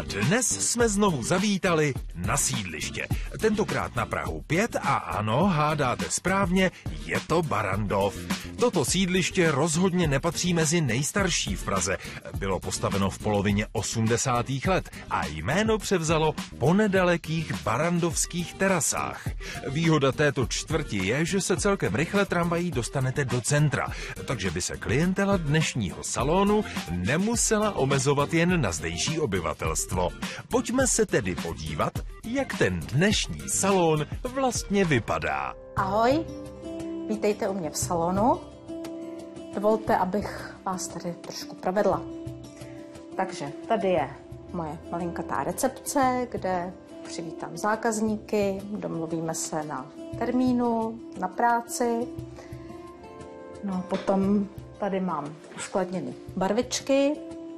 dnes jsme znovu zavítali na sídliště. Tentokrát na Prahu 5 a ano, hádáte správně, je to Barrandov. Toto sídliště rozhodně nepatří mezi nejstarší v Praze. Bylo postaveno v polovině 80. let a jméno převzalo po nedalekých barrandovských terasách. Výhoda této čtvrti je, že se celkem rychle tramvají dostanete do centra, takže by se klientela dnešního salonu nemusela omezovat jen na zdejší obyvatelstvo. Pojďme se tedy podívat, jak ten dnešní salon vlastně vypadá. Ahoj, vítejte u mě v salonu. Dovolte, abych vás tady trošku provedla. Takže tady je moje malinkatá recepce, kde přivítám zákazníky, domluvíme se na termínu, na práci. No, potom tady mám uskladněny barvičky,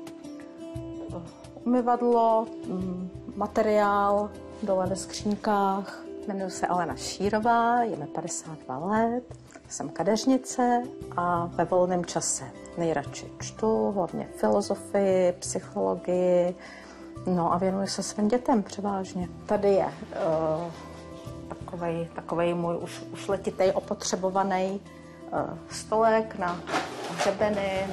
umyvadlo, materiál dole ve skřínkách. Jmenuji se Alena Šírová, je mi 52 let, jsem kadeřnice a ve volném čase nejradši čtu, hlavně filozofii, psychologii, no a věnuji se svým dětem převážně. Tady je takovej můj už letitej opotřebovaný stolek na hřebeny, na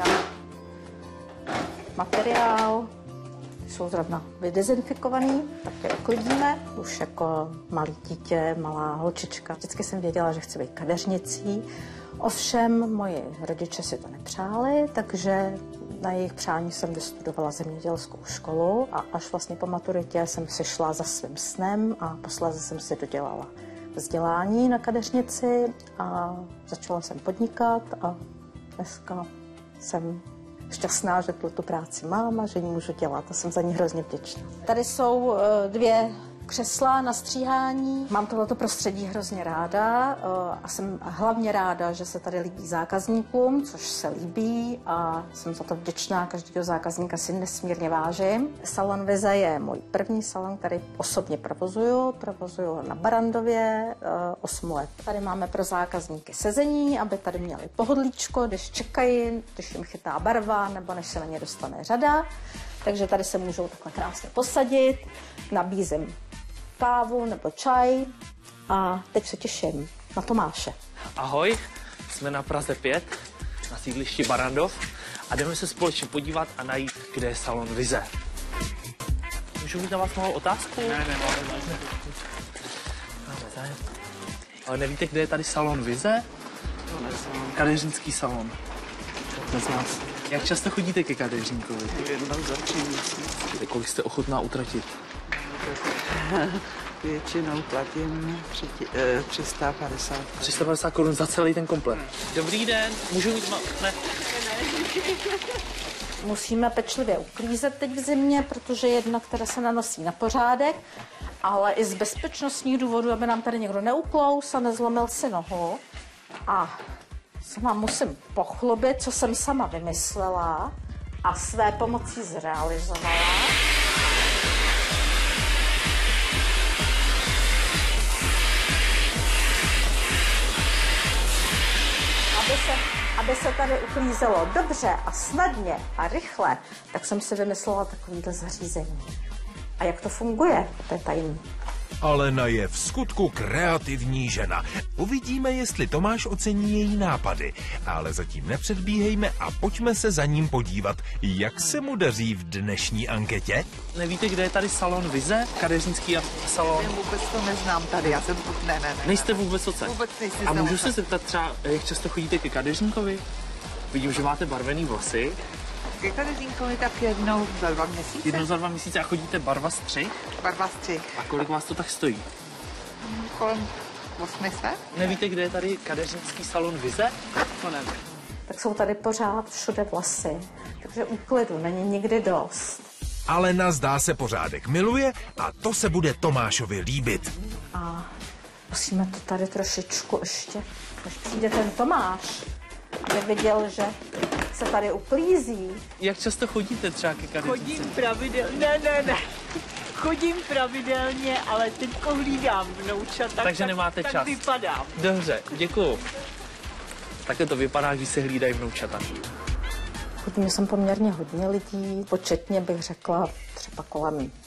materiál. Jsou zrovna vydezinfikovaný, tak je uklidíme. Už jako malý dítě, malá holčička. Vždycky jsem věděla, že chci být kadeřnicí. Ovšem, moji rodiče si to nepřáli, takže na jejich přání jsem vystudovala zemědělskou školu a až vlastně po maturitě jsem si šla za svým snem a posléze jsem si dodělala vzdělání na kadeřnici a začala jsem podnikat a dneska jsem šťastná, že tu práci mám a že ji můžu dělat a jsem za ní hrozně vděčná. Tady jsou dvě křesla na stříhání. Mám tohleto prostředí hrozně ráda a jsem hlavně ráda, že se tady líbí zákazníkům, což se líbí a jsem za to vděčná. Každého zákazníka si nesmírně vážím. Salon Vize je můj první salon, který osobně provozuju. Provozuju ho na Barrandově 8 let. Tady máme pro zákazníky sezení, aby tady měli pohodlíčko, když čekají, když jim chytá barva nebo než se na ně dostane řada. Takže tady se můžou takhle krásně posadit. Nabízím kávu nebo čaj a teď se těším na Tomáše. Ahoj, jsme na Praze 5, na sídlišti Barrandov a jdeme se společně podívat a najít, kde je salon Vize. Můžu mít na vás malou otázku? Ne, máme zájem. Ale nevíte, kde je tady salon Vize? Kadeřnický salon. Bez nás. Jak často chodíte ke kadeřníkovi? Jednou za 3 měsíce. Kolik jste ochotná utratit? Většinou platím 350. 350 korun za celý ten komplet. Dobrý den, můžu mít ne. Musíme pečlivě uklízet teď v zimě, protože jedna, která se nanosí na pořádek, ale i z bezpečnostních důvodů, aby nám tady někdo neuklous a nezlomil si nohu. A se vám musím pochlubit, co jsem sama vymyslela a své pomocí zrealizovala. Aby se tady uklízelo dobře a snadně a rychle, tak jsem si vymyslela takovýhle zařízení. A jak to funguje, to je tajný. Alena je v skutku kreativní žena. Uvidíme, jestli Tomáš ocení její nápady. Ale zatím nepředbíhejme a pojďme se za ním podívat, jak se mu daří v dnešní anketě. Nevíte, kde je tady salon Vize? Kadeřnický salon? Já vůbec to neznám tady, já jsem ne. Nejste vůbec oce? Vůbec nejsi. A můžu se zeptat třeba, jak často chodíte ke kadeřníkovi? Vidím, že máte barvený vlasy. Ke kadeřníkovi tak jednou za 2 měsíce. Jednou za 2 měsíce a chodíte barva střih? Barva střih. A kolik vás to tak stojí? Kolem 800. Nevíte, kde je tady kadeřnický salon Vize? To nevím. Tak jsou tady pořád všude vlasy, takže úklidu není nikdy dost. Alena zdá se pořádek miluje a to se bude Tomášovi líbit. A musíme to tady trošičku ještě, až přijde ten Tomáš, aby viděl, že se tady uklízí. Jak často chodíte třeba ke kadeřnici? Chodím pravidelně, ne. Chodím pravidelně, ale teď hlídám vnoučata. Takže nemáte čas. Tak vypadám. Dobře, děkuju. Takhle to vypadá, když se hlídají vnoučata. Chodím jsem poměrně hodně lidí, početně bych řekla třeba kolem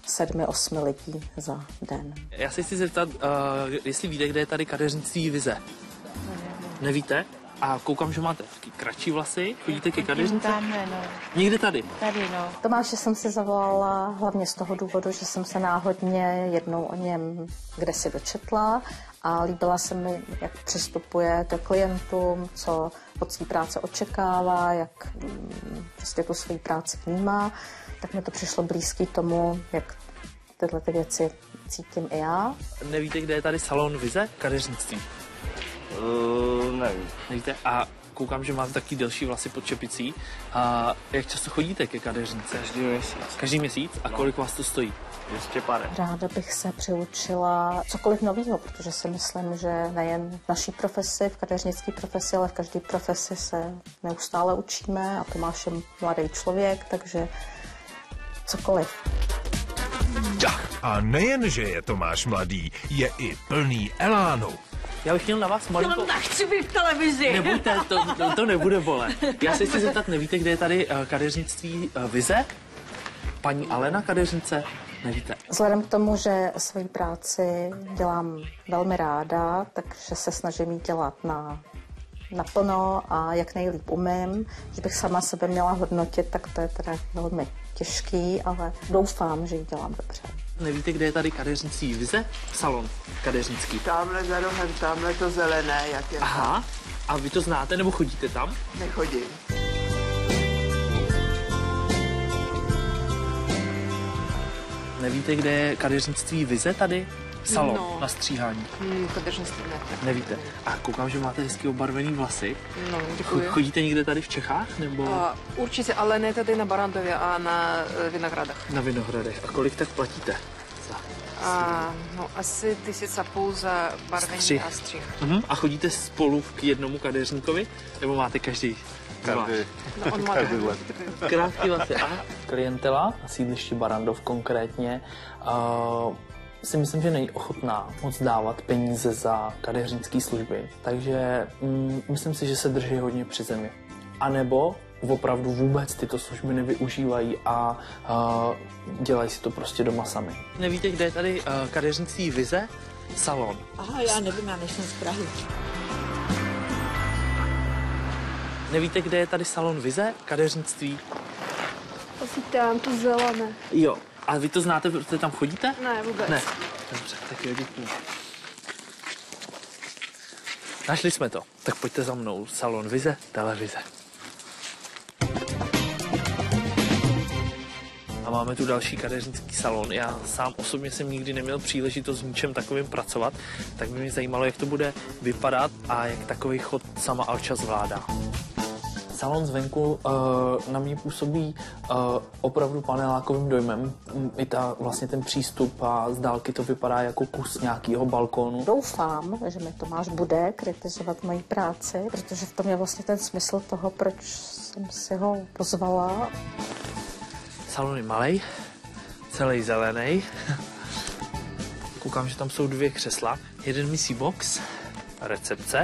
7-8 lidí za den. Já se chci zeptat, jestli víte, kde je tady kadeřnictví Vize. Nevíte? A koukám, že máte taky kratší vlasy. Chodíte ke kadeřnici? Tamhle, no. Někde tady. Tady, no. Tomáše jsem si zavolala hlavně z toho důvodu, že jsem se náhodně jednou o něm kdesi dočetla a líbila se mi, jak přistupuje ke klientům, co od své práce očekává, jak prostě tu svoji práci vnímá. Tak mi to přišlo blízký tomu, jak tyhle ty věci cítím i já. Nevíte, kde je tady salon Vize? Kadeřnictví. Nevím. Nevíte? A koukám, že máte taky delší vlasy pod čepicí. A jak často chodíte ke kadeřnici? Každý měsíc. Každý měsíc? A kolik vás to stojí? 200 pare. Ráda bych se přiučila cokoliv nového, protože si myslím, že nejen v naší profesi, v kadeřnické profesi, ale v každé profesi se neustále učíme a Tomáš je mladý člověk, takže cokoliv. A nejen, že je Tomáš mladý, je i plný elánu. Já bych měl na vás malinko... Tak chci být v televizi. Nebojte, to nebude bolet. Já se chci zeptat, nevíte, kde je tady kadeřnictví Vize? Paní Alena kadeřnice? Nevíte. Vzhledem k tomu, že svoji práci dělám velmi ráda, takže se snažím ji dělat naplno a jak nejlíp umím. Že bych sama sebe měla hodnotit, tak to je teda velmi těžký, ale doufám, že ji dělám dobře. Nevíte, kde je tady kadeřnictví Vize? Salon kadeřnický. Tamhle za rohem, tamhle to zelené, jak je. Aha, a vy to znáte, nebo chodíte tam? Nechodím. Nevíte, kde je kadeřnictví Vize tady? Salon na stříhání. Kadeřnictví ne. Nevíte. A koukám, že máte hezky obarvený vlasy. No, děkuji. Chodíte někde tady v Čechách, nebo Určitě, ale ne tady na Barandově a na Vinohradech. na Vinohradech? A kolik tak platíte? No, asi 1500 za barvení Střih. a střih. A chodíte spolu k jednomu kadeřníkovi? Nebo máte každý? Každý. No, on má Krátký vlasy. Klientela na sídlišti Barandov konkrétně si myslím, že není ochotná moc dávat peníze za kadeřnické služby. Takže myslím si, že se drží hodně při zemi. A nebo opravdu vůbec tyto služby nevyužívají a dělají si to prostě doma sami. Nevíte, kde je tady kadeřnictví Vize? Salon. Aha, já nevím, já nejsem z Prahy. Nevíte, kde je tady salon Vize? Kadeřnictví? Asi tam to zelené. Jo. A vy to znáte, protože tam chodíte? Ne, vůbec. Ne. Dobře, tak jo, děkuji. Našli jsme to. Tak pojďte za mnou. Salon Vize, televize. A máme tu další kadeřnický salon. Já sám osobně jsem nikdy neměl příležitost s ničem takovým pracovat, tak by mě zajímalo, jak to bude vypadat a jak takový chod sama Alča zvládá. Salon zvenku na mě působí opravdu panelákovým dojmem. I vlastně ten přístup a z dálky to vypadá jako kus nějakého balkónu. Doufám, že mi Tomáš bude kritizovat moji práci, protože v tom je vlastně ten smysl toho, proč jsem si ho pozvala. Salon je malej, celý zelený. Koukám, že tam jsou 2 křesla. Jeden misí box, recepce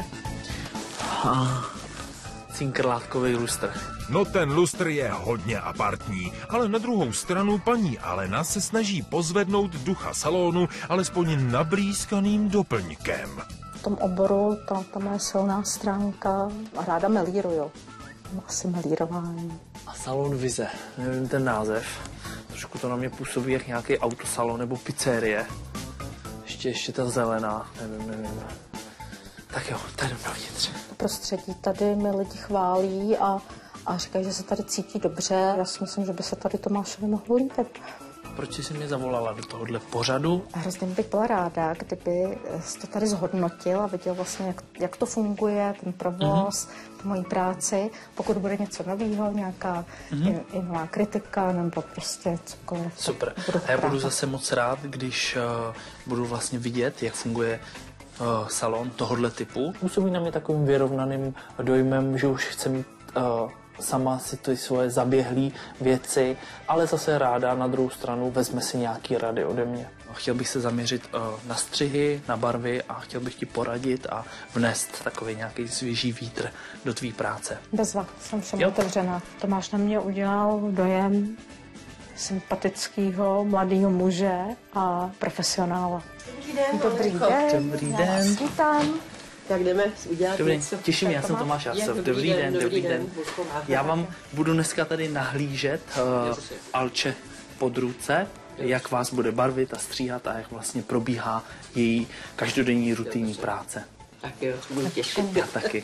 a cinkrlátkový lustr. No ten lustr je hodně apartní, ale na druhou stranu paní Alena se snaží pozvednout ducha salonu alespoň nablýskaným doplňkem. V tom oboru ta moje silná stránka a ráda melíruju. Asi melírování. A salon Vize, nevím ten název. Trošku to na mě působí jak nějaký autosalon nebo pizzerie. Ještě ta zelená, nevím. Tak jo, tady jdeme dovnitř. Prostředí tady mi lidi chválí a říkají, že se tady cítí dobře. Já si myslím, že by se tady Tomášovi mohlo líbit. Proč jsi mě zavolala do tohohle pořadu? Hrozně bych byla ráda, kdyby jsi to tady zhodnotil a viděl vlastně, jak to funguje, ten provoz, tu moji práci. Pokud bude něco nového, nějaká i nová kritika nebo prostě cokoliv. Super. A já budu zase moc rád, když budu vlastně vidět, jak funguje salon tohohle typu. Působí na mě takovým vyrovnaným dojmem, že už chce mít sama si ty svoje zaběhlé věci, ale zase ráda na druhou stranu vezme si nějaký rady ode mě. Chtěl bych se zaměřit na střihy, na barvy a chtěl bych ti poradit a vnést takový nějaký svěží vítr do tvý práce. Bezva, jsem všem otevřená. Tomáš na mě udělal dojem, sympatického mladého muže a profesionála. Dobrý den. Dobrý den. Vítám. Jak jdeme udělat Dobrý, něco? těším, já jsem Tomáš Jasov. Dobrý den. Já vám budu dneska tady nahlížet Alče pod ruce, jak vás bude barvit a stříhat a jak vlastně probíhá její každodenní rutinní práce. Tak jo, budu těšit. Já taky.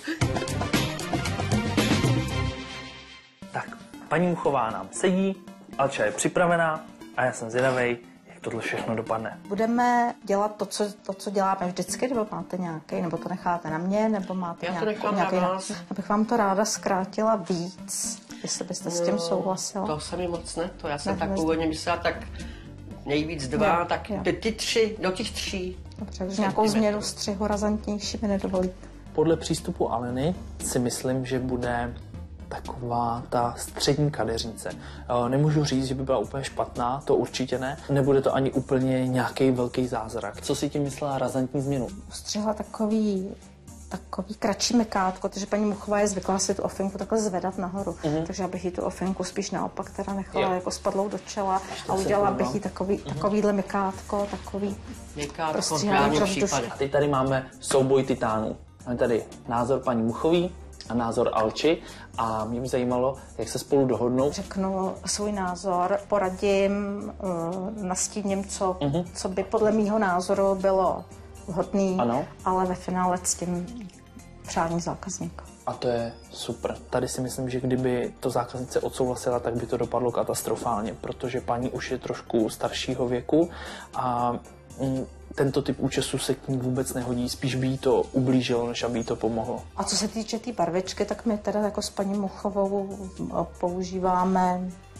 Tak, paní Muchová nám sedí, Alča je připravená a já jsem zvědavej, jak tohle všechno dopadne. Budeme dělat to, co děláme vždycky, nebo máte nějaký, nebo to necháte na mě, nebo máte Já to nějaký... nechám na vás. Já bych vám to ráda zkrátila víc, jestli byste s tím souhlasila. To se mi moc ne, to já jsem Ne, tak ne. původně myslela, tak nejvíc 2, Jo, tak jo. ty 3, do těch 3. Dobře, takže nějakou změnu střihu razantnější mi nedovolíte. Podle přístupu Aleny si myslím, že bude taková ta střední kadeřnice. Nemůžu říct, že by byla úplně špatná, to určitě ne. Nebude to ani úplně nějaký velký zázrak. Co si tím myslela razantní změnu? Střihla takový kratší mikátko, protože paní Muchová je zvyklá si tu ofinku takhle zvedat nahoru. Takže já bych jí tu ofinku spíš naopak teda nechala jako spadlou do čela a udělala bych jí takovýhle mikátko, takový prostříhání pro vzduchu. A teď tady máme souboj titánů. Máme tady názor paní Muchový a názor Alči a mě by zajímalo, jak se spolu dohodnou. Řeknu svůj názor, poradím, nastíním, co by podle mýho názoru bylo vhodný, Ano. ale ve finále s tím přání zákazníka. A to je super. Tady si myslím, že kdyby to zákaznice odsouhlasila, tak by to dopadlo katastrofálně, protože paní už je trošku staršího věku a tento typ účesu se k ní vůbec nehodí, spíš by jí to ublížilo, než aby jí to pomohlo. A co se týče té barvičky, tak my teda jako s paní Muchovou používáme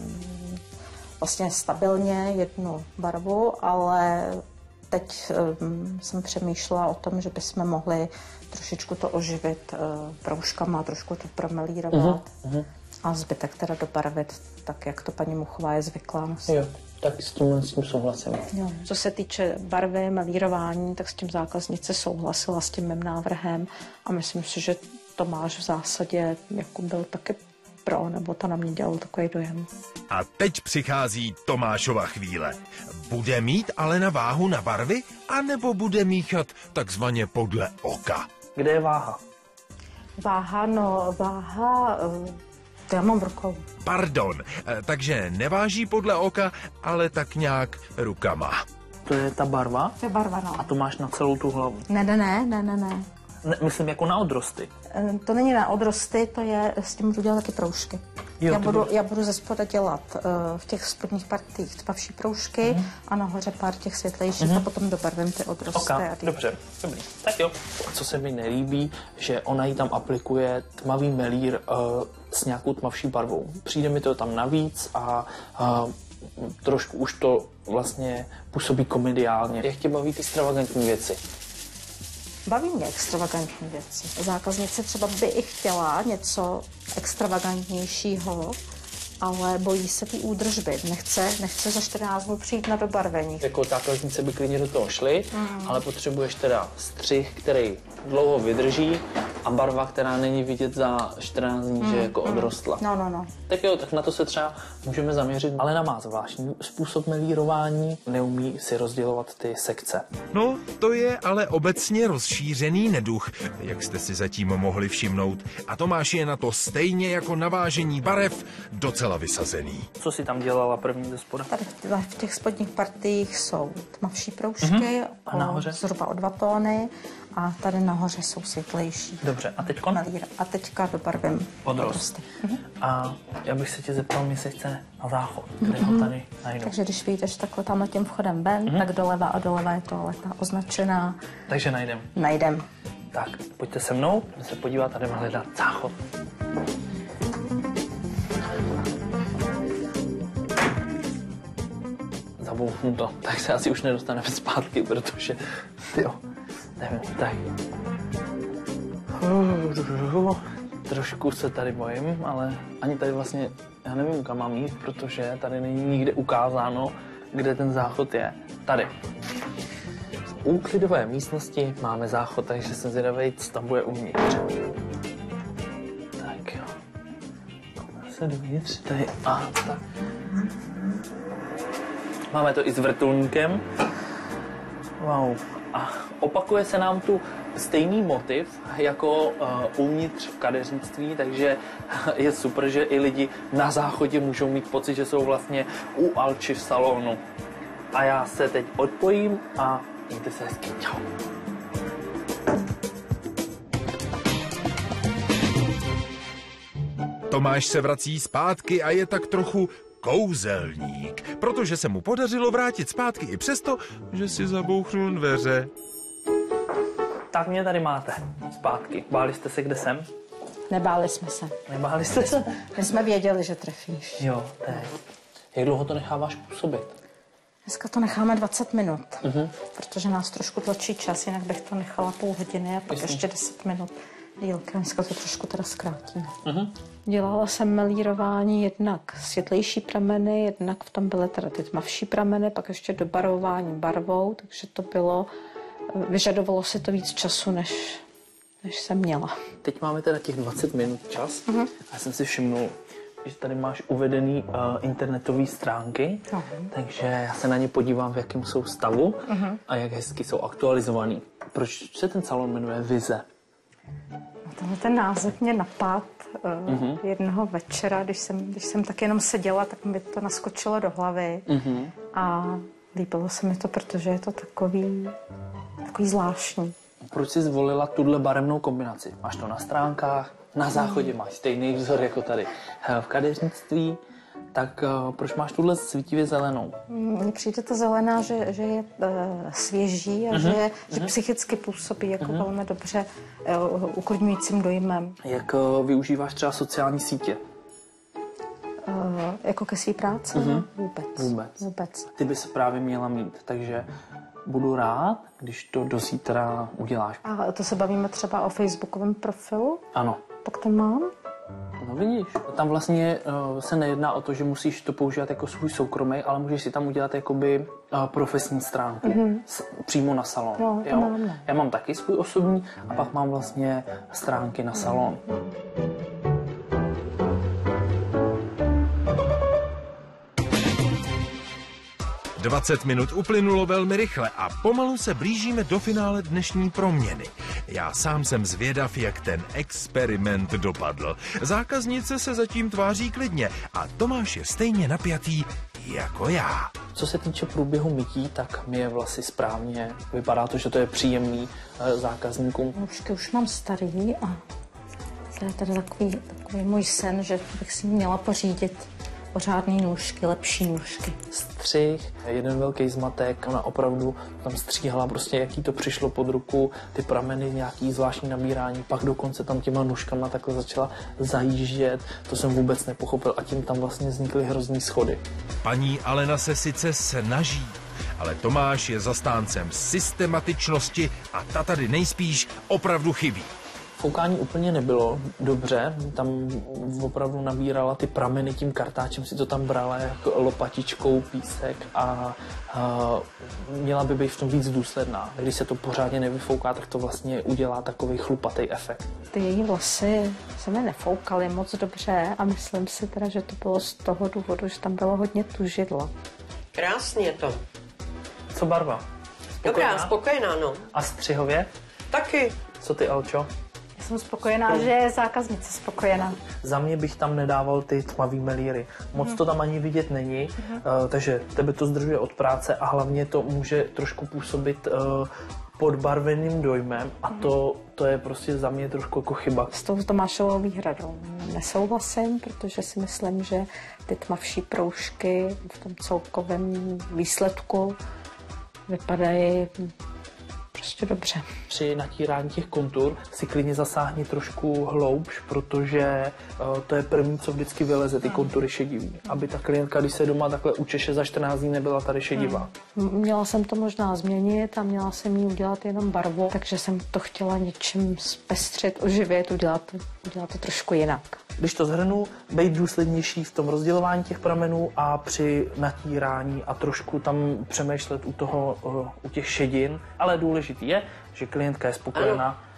vlastně stabilně jednu barvu, ale teď jsem přemýšlela o tom, že bychom mohli trošičku to oživit proužkama, trošku to promelírovat a zbytek teda dobarvit tak, jak to paní Muchová je zvyklá nosit. Jo, tak s tím souhlasím. Jo. Co se týče barvy, melírování, tak s tím zákaznice souhlasila s tím mým návrhem a myslím si, že Tomáš v zásadě jako byl taky pro, nebo to na mě dělalo takový dojem. A teď přichází Tomášova chvíle. Bude mít Alena váhu na barvy, anebo bude míchat takzvaně podle oka? Kde je váha? Váha, to já mám v rukou. Pardon, takže neváží podle oka, ale tak nějak rukama. To je ta barva? To je barva, no. A to máš na celou tu hlavu? Ne. Myslím jako na odrosty. To není na odrosty, to je, s tím budu dělat taky proužky. Jo, Já budu ze spoda dělat v těch spodních partiích tmavší proužky a nahoře pár těch světlejších a potom dobarvím ty odrosty. Dobře, dobrý. Tak jo. Co se mi nelíbí, že ona jí tam aplikuje tmavý melír s nějakou tmavší barvou. Přijde mi to tam navíc a trošku už to vlastně působí komediálně. Jak tě baví ty extravagantní věci? Baví mě extravagantní věci. Zákaznice třeba by i chtěla něco extravagantnějšího, ale bojí se té údržby. Nechce za 14 dnů přijít na dobarvení. Jako zákaznice by klidně do toho šly, ale potřebuješ teda střih, který dlouho vydrží a barva, která není vidět za 14 dní, že jako odrostla. No. Tak jo, tak na to se třeba můžeme zaměřit. Alena má zvláštní způsob melírování, neumí si rozdělovat ty sekce. No, to je ale obecně rozšířený neduch, jak jste si zatím mohli všimnout. A Tomáš je na to stejně jako navážení barev docela vysazený. Co si tam dělala první ze spoda? Tady v těch spodních partiích jsou tmavší proužky, A nahoře? Zhruba o 2 tóny a tady nahoře jsou světlejší. Dobře, a teďkon? A teďka dobarvím Odrost. A já bych se tě zeptal, mi se chce na záchod, kde ho tady najdu. Takže když vyjdeš takhle tamhle tím vchodem ven, tak doleva a doleva je toaleta označená. Takže Najdem. Tak, pojďte se mnou, se podívat a jdeme hledat záchod. Zabouchnu to, tak se asi už nedostaneme zpátky, protože, jo, nevím, tak. Trošku se tady bojím, ale ani tady vlastně, já nevím, kam mám jít, protože tady není nikde ukázáno, kde ten záchod je. Tady. V úklidové místnosti máme záchod, takže jsem zvědavej, co tam bude uvnitř. Tak jo. Se dovnitř tady. A tak. Máme to i s vrtulníkem. Wow. A opakuje se nám tu stejný motiv jako uvnitř v kadeřnictví, takže je super, že i lidi na záchodě můžou mít pocit, že jsou vlastně u Alči v salonu. A já se teď odpojím a mějte se hezky. Čau. Tomáš se vrací zpátky a je tak trochu kouzelník, protože se mu podařilo vrátit zpátky i přesto, že si zabouchnul dveře. Tak mě tady máte zpátky. Báli jste se, kde jsem? Nebáli jsme se. Nebáli jste se? My jsme věděli, že trefíš. Jo, teď. Jak dlouho to necháváš působit? Dneska to necháme 20 minut, protože nás trošku tlačí čas, jinak bych to nechala půl hodiny a pak ještě 10 minut dílky. Dneska to trošku teda zkrátíme. Dělala jsem melírování jednak světlejší prameny, jednak v tom byly teda ty tmavší prameny, pak ještě dobarvování barvou, takže to bylo, vyžadovalo si to víc času, než jsem měla. Teď máme teda těch 20 minut čas a já jsem si všimnul, že tady máš uvedený internetové stránky, takže já se na ně podívám, v jakém jsou stavu a jak hezky jsou aktualizovaný. Proč se ten salon jmenuje Vize? No, ten název mě napadl jednoho večera, když jsem tak jenom seděla, tak mi to naskočilo do hlavy a líbilo se mi to, protože je to takový zvláštní. Proč jsi zvolila tuhle barevnou kombinaci? Máš to na stránkách, na záchodě máš stejný vzor jako tady v kadeřnictví, tak proč máš tuhle svítivě zelenou? Mně přijde ta zelená, že je svěží a že psychicky působí jako velmi dobře uklidňujícím dojmem. Jak využíváš třeba sociální sítě? Jako ke své práci? Vůbec. Ty bys právě měla mít, takže budu rád, když to do zítra uděláš. A to se bavíme třeba o facebookovém profilu? Ano. Tak to mám? No vidíš, tam vlastně se nejedná o to, že musíš to používat jako svůj soukromý, ale můžeš si tam udělat jakoby profesní stránku přímo na salon. No, jo? mám. Já mám taky svůj osobní a pak mám vlastně stránky na salon. 20 minut uplynulo velmi rychle a pomalu se blížíme do finále dnešní proměny. Já sám jsem zvědav, jak ten experiment dopadl. Zákaznice se zatím tváří klidně a Tomáš je stejně napjatý jako já. Co se týče průběhu mytí, tak mi je vlasy správně. Vypadá to, že to je příjemný zákazníkům. Nůžky už mám starý a to je tady takový můj sen, že bych si měla pořídit pořádný nůžky, lepší nůžky. Střih, jeden velký zmatek, ona opravdu tam stříhala prostě, jaký to přišlo pod ruku, ty prameny, nějaký zvláštní nabírání, pak dokonce tam těma nůžkama takhle začala zajíždět, to jsem vůbec nepochopil a tím tam vlastně vznikly hrozný schody. Paní Alena se sice snaží, ale Tomáš je zastáncem systematičnosti a ta tady nejspíš opravdu chybí. Foukání úplně nebylo dobře, tam opravdu nabírala ty prameny tím kartáčem, si to tam brala jako lopatičkou písek a měla by být v tom víc důsledná. Když se to pořádně nevyfouká, tak to vlastně udělá takový chlupatý efekt. Ty její vlasy se mi nefoukaly moc dobře a myslím si teda, že to bylo z toho důvodu, že tam bylo hodně tužidla. Krásně je to. Co barva? Dobrá, spokojená, no. A střihově? Taky. Co ty, Alčo? Jsem spokojená, že je zákaznice spokojená. Za mě bych tam nedával ty tmavý melíry. Moc to tam ani vidět není, takže tebe to zdržuje od práce a hlavně to může trošku působit podbarveným dojmem a to je prostě za mě trošku jako chyba. S tou Tomášovou výhradou nesouhlasím, protože si myslím, že ty tmavší proužky v tom celkovém výsledku vypadají prostě dobře. Při natírání těch kontur si klidně zasáhni trošku hloubš, protože to je první, co vždycky vyleze, ty kontury šedivý. Aby ta klientka, když se doma takhle učeše za 14 dní, nebyla tady šedivá. Měla jsem to možná změnit a měla jsem jí udělat jenom barvu, takže jsem to chtěla něčím zpestřit, oživit, udělat to trošku jinak. Když to shrnu, být důslednější v tom rozdělování těch pramenů a při natírání a trošku tam přemýšlet u těch šedin, ale důležitý je, že klientka je spokojená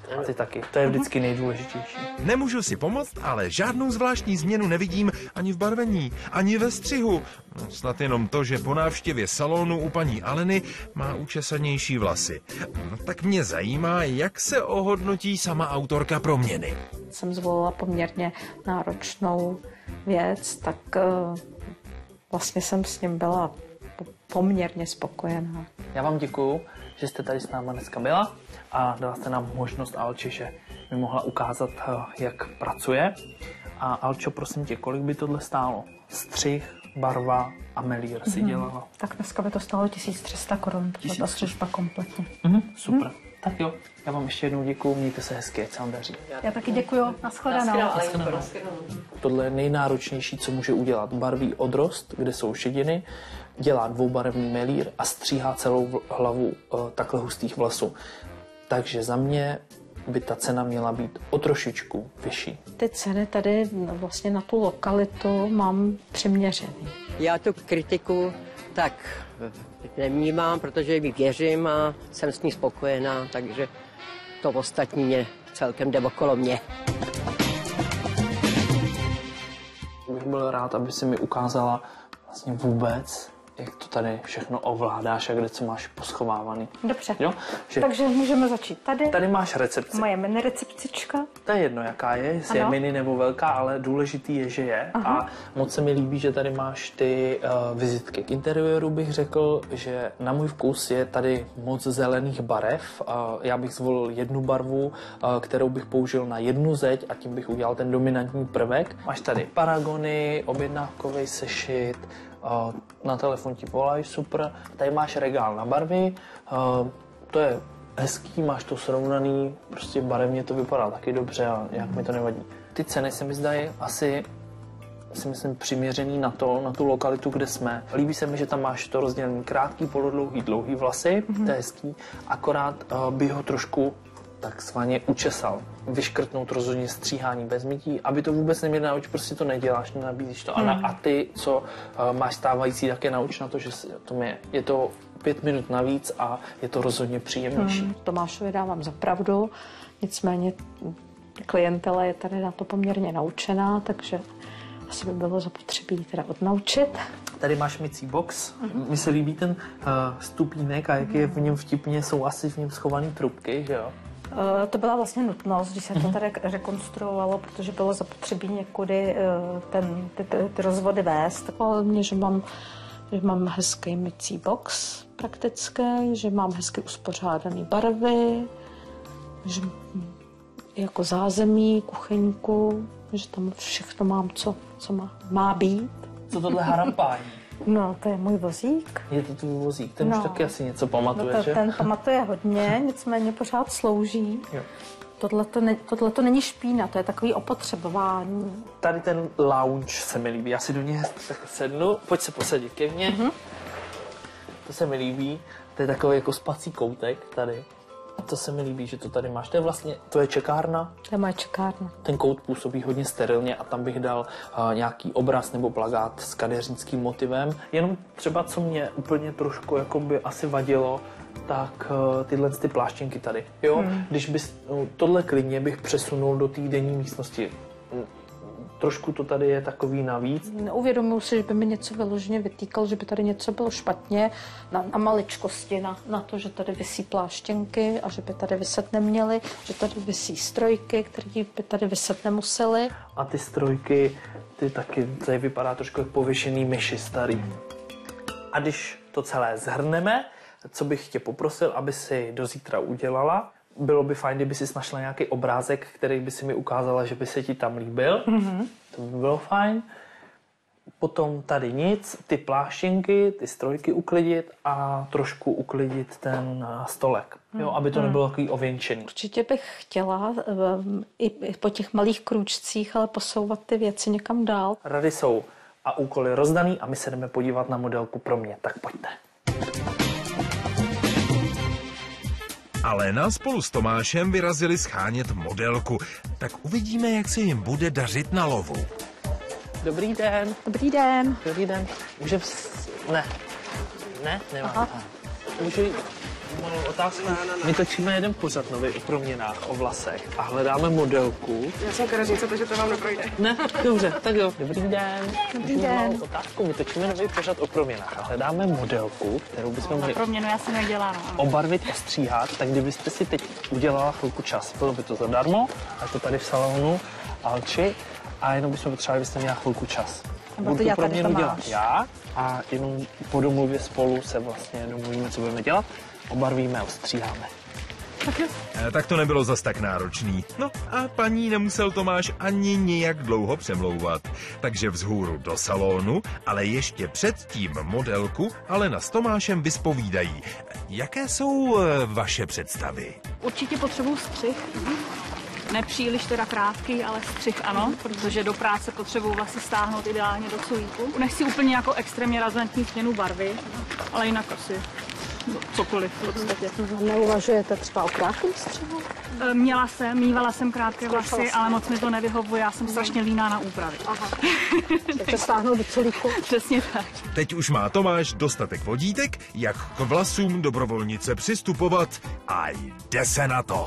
A ty taky. To je vždycky nejdůležitější. Nemůžu si pomoct, ale žádnou zvláštní změnu nevidím ani v barvení, ani ve střihu. No, snad jenom to, že po návštěvě salonu u paní Aleny má učesanější vlasy. No, tak mě zajímá, jak se ohodnotí sama autorka proměny. Jsem zvolila poměrně náročnou věc, tak vlastně jsem s ním byla poměrně spokojená. Já vám děkuju, že jste tady s náma dneska byla a dala jste nám možnost, Alči, že mi mohla ukázat, jak pracuje. A Alčo, prosím tě, kolik by tohle stálo? Střih, barva a melír si dělala. Tak dneska by to stálo 1300 korun, ta střižba kompletně. Super. Tak jo, já vám ještě jednou děkuju, mějte se hezky, ať se vám daří. Já taky děkuju, nashledanou. Tohle je nejnáročnější, co může udělat. Barví odrost, kde jsou šediny, dělá dvoubarevný melír a stříhá celou hlavu takhle hustých vlasů. Takže za mě by ta cena měla být o trošičku vyšší. Ty ceny tady vlastně na tu lokalitu mám přiměřený. Já tu kritiku tak nevnímám, protože jí věřím a jsem s ní spokojená, takže to ostatní mě celkem jde okolo mě. Bych byl rád, aby si mi ukázala vlastně vůbec, jak to tady všechno ovládáš a kde co máš poschovávaný. Dobře, jo? Že takže můžeme začít tady. tady máš recepci. Moje mini recepcička. To je jedno, jaká je, jestli je mini nebo velká, ale důležitý je, že je. Aha. A moc se mi líbí, že tady máš ty vizitky. K interiéru bych řekl, že na můj vkus je tady moc zelených barev. Já bych zvolil jednu barvu, kterou bych použil na jednu zeď a tím bych udělal ten dominantní prvek. Máš tady paragony, objednávkový sešit, na telefon ti volají, super. Tady máš regál na barvy, to je hezký, máš to srovnaný, prostě barevně to vypadá taky dobře a jak mi to nevadí. Ty ceny se mi zdají asi, si myslím, přiměřený na tu lokalitu, kde jsme. Líbí se mi, že tam máš to rozdělený krátký, polodlouhý, dlouhý vlasy, to je hezký, akorát bych ho trošku takzvaně učesal. Vyškrtnout rozhodně stříhání bez mytí, aby to vůbec neměl nauč, prostě to neděláš, nenabízíš to. A ty, co máš stávající, tak je nauč na to, že je to 5 minut navíc a je to rozhodně příjemnější. Tomášovi dávám za pravdu, nicméně klientela je tady na to poměrně naučená, takže asi by bylo zapotřebí teda odnaučit. Tady máš mycí box. Mně se líbí ten stupínek a jak je v něm vtipně, jsou asi v něm schované trubky, že jo? To byla vlastně nutnost, když se to tady rekonstruovalo, protože bylo zapotřebí někudy ty rozvody vést. Taková mě, že mám hezký mycí box praktický, že mám hezky uspořádaný barvy, že jako zázemí, kuchyňku, že tam všechno mám, co má být. Co tohle harampání? No, to je můj vozík. Je to tvůj vozík, ten už taky asi něco pamatuje, že? Ten pamatuje hodně, nicméně pořád slouží. Jo. Tohle to není špína, to je takový opotřebování. Tady ten lounge se mi líbí, já si do něj tak sednu, pojď se posadit ke mně. To se mi líbí, to je takový jako spací koutek tady. A to se mi líbí, že to tady máš. To je vlastně, to je čekárna. To je moje čekárna. Ten kout působí hodně sterilně a tam bych dal nějaký obraz nebo plakát s kadeřnickým motivem. Jenom třeba, co mě úplně trošku jakoby asi vadilo, tak tyhle ty pláštěnky tady. Jo? Když bys tohle klidně bych přesunul do té denní místnosti. Trošku to tady je takový navíc. Neuvědomuji si, že by mi něco vyloženě vytýkal, že by tady něco bylo špatně na maličkosti, na to, že tady visí pláštěnky a že by tady vyset neměly, že tady visí strojky, které by tady vyset nemusely. A ty strojky, ty taky, tady vypadá trošku jak pověšený myši starý. A když to celé zhrneme, co bych tě poprosil, aby si do zítra udělala, bylo by fajn, kdyby si našla nějaký obrázek, který by si mi ukázala, že by se ti tam líbil. To by bylo fajn. Potom tady nic, ty pláštěnky, ty strojky uklidit a trošku uklidit ten stolek, jo, aby to nebylo takový ověnčený. Určitě bych chtěla i po těch malých krůčcích, ale posouvat ty věci někam dál. Rady jsou a úkoly rozdaný a my se jdeme podívat na modelku pro mě, tak pojďte. Alena spolu s Tomášem vyrazili schánět modelku. Tak uvidíme, jak se jim bude dařit na lovu. Dobrý den. Dobrý den. Dobrý den. Může... Ne, nemám. malou otázku. My točíme jeden pořad nový o proměnách, o vlasech a hledáme modelku. Já jsem kadeřnice, takže to vám neprojde. Ne, dobře, tak jo. Dobrý den. Dobrý den. Malou otázku. My točíme nový pořad o proměnách a hledáme modelku, kterou bychom mohli Proměnu já jsem nedělala. obarvit, ostříhat, tak kdybyste si teď udělala chvilku čas, bylo by to zadarmo, a to tady v salonu Alči, a jenom bychom potřebovali, abyste měla chvilku čas. Budu tu proměnu dělat já a jenom po domluvě spolu se vlastně domluvíme, co budeme dělat, obarvíme, ostříháme. Tak to nebylo zas tak náročný. No a paní nemusel Tomáš ani nijak dlouho přemlouvat. Takže vzhůru do salonu, ale ještě předtím modelku Alena s Tomášem vyspovídají. Jaké jsou vaše představy? Určitě potřebuju střih. Nepříliš teda krátký, ale střih ano, protože do práce potřebuju vlasy stáhnout ideálně do sulíku. Nechci úplně jako extrémně razantní změnu barvy, ale jinak asi cokoliv v podstatě. Neuvažujete třeba o krátkém střihu? Mívala jsem krátké vlasy, ale moc mi to nevyhovuje, já jsem strašně líná na úpravy. Aha. Takže stáhnout do celíku. Přesně tak. Teď už má Tomáš dostatek vodítek, jak k vlasům dobrovolnice přistupovat a jde se na to.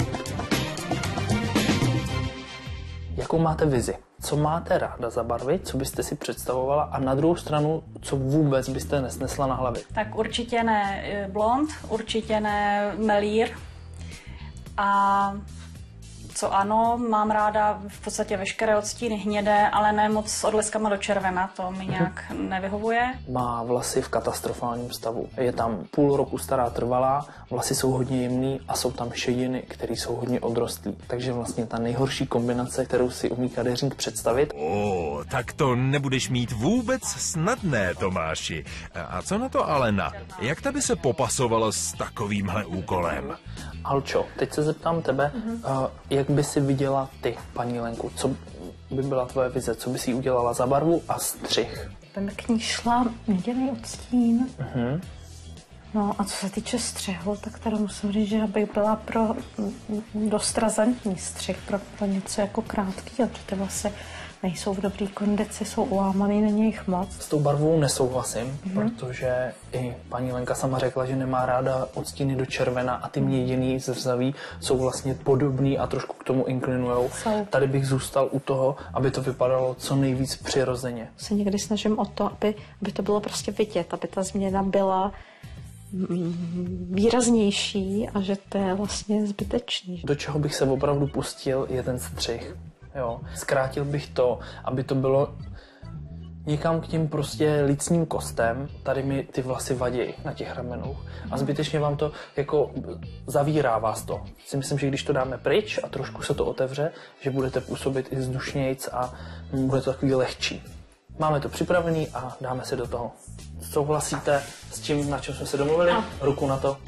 Jakou máte vizi? Co máte ráda zabarvit, co byste si představovala a na druhou stranu, co vůbec byste nesnesla na hlavě? Tak určitě ne blond, určitě ne melír. A co ano, mám ráda v podstatě veškeré odstíny hnědé, ale ne moc s odleskama do červena, to mi nějak nevyhovuje. Má vlasy v katastrofálním stavu. Je tam půl roku stará trvalá, vlasy jsou hodně jemný a jsou tam šediny, které jsou hodně odrostlé. Takže vlastně ta nejhorší kombinace, kterou si umí kadeřník představit. Tak to nebudeš mít vůbec snadné, Tomáši. A co na to Alena? Jak ta by se popasovala s takovýmhle úkolem? Alčo, teď se zeptám tebe, jak by si viděla ty, paní Lenku? Co by byla tvoje vize? Co by si udělala za barvu a střih? Bych k ní šla měděný odstín. No a co se týče střihu, tak teda musím říct, že bych byla pro dost razantní střih, pro něco jako krátký, a ty vlasy nejsou v dobrý kondici, jsou ulámaný, není jich moc. S tou barvou nesouhlasím, protože i paní Lenka sama řekla, že nemá ráda odstíny do červena a ty měděný zrzaví jsou vlastně podobný a trošku k tomu inklinujou. Tady bych zůstal u toho, aby to vypadalo co nejvíc přirozeně. Se někdy snažím o to, aby to bylo prostě vidět, aby ta změna byla výraznější a že to je vlastně zbytečný. Do čeho bych se opravdu pustil, je ten střih. Jo. Zkrátil bych to, aby to bylo někam k těm prostě lícním kostem. Tady mi ty vlasy vadí na těch ramenou. A zbytečně vám to jako zavírá vás to. Si myslím, že když to dáme pryč a trošku se to otevře, že budete působit i vzdušnějc a bude to takový lehčí. Máme to připravený a dáme se do toho. Souhlasíte s tím, na čem jsme se domluvili? Ruku na to.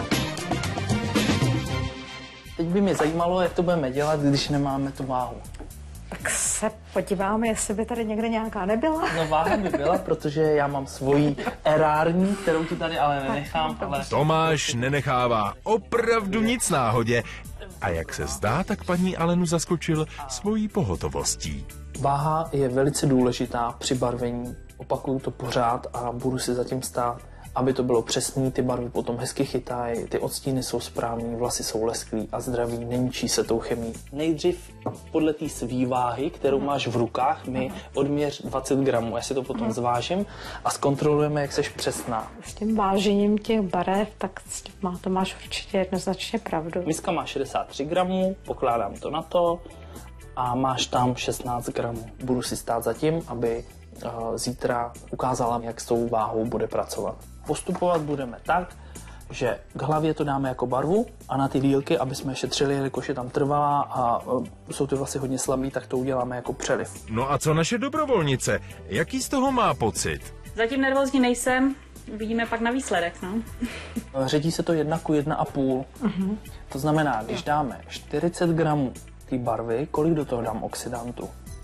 Teď by mě zajímalo, jak to budeme dělat, když nemáme tu váhu. Tak se podíváme, jestli by tady někde nějaká nebyla. No váha by byla, protože já mám svoji erární, kterou ti tady ale nenechám. Ale... Tomáš nenechává opravdu nic náhodě. A jak se zdá, tak paní Alenu zaskočil svojí pohotovostí. Váha je velice důležitá při barvení. Opakuju to pořád a budu si za tím stát, aby to bylo přesný, ty barvy potom hezky chytají, ty odstíny jsou správný, vlasy jsou lesklý a zdraví, neníčí se tou chemií. Nejdřív podle té svý váhy, kterou máš v rukách, mi odměř 20 gramů. Já si to potom zvážím a zkontrolujeme, jak seš přesná. S tím vážením těch barev, tak to máš určitě jednoznačně pravdu. Miska má 63 gramů, pokládám to na to a máš tam 16 gramů. Budu si stát za tím, aby zítra ukázala, jak s tou váhou bude pracovat. Postupovat budeme tak, že k hlavě to dáme jako barvu a na ty dílky, aby jsme šetřili, jelikož je tam trvalá a jsou ty vlasy hodně slabý, tak to uděláme jako přeliv. No a co naše dobrovolnice? Jaký z toho má pocit? Zatím nervózní nejsem, vidíme pak na výsledek, no. Ředí se to 1:1,5. To znamená, když dáme 40 gramů té barvy, kolik do toho dám oxidantu?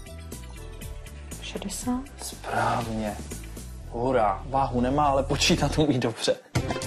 60. Správně. Hurá, váhu nemá, ale počítat umí dobře.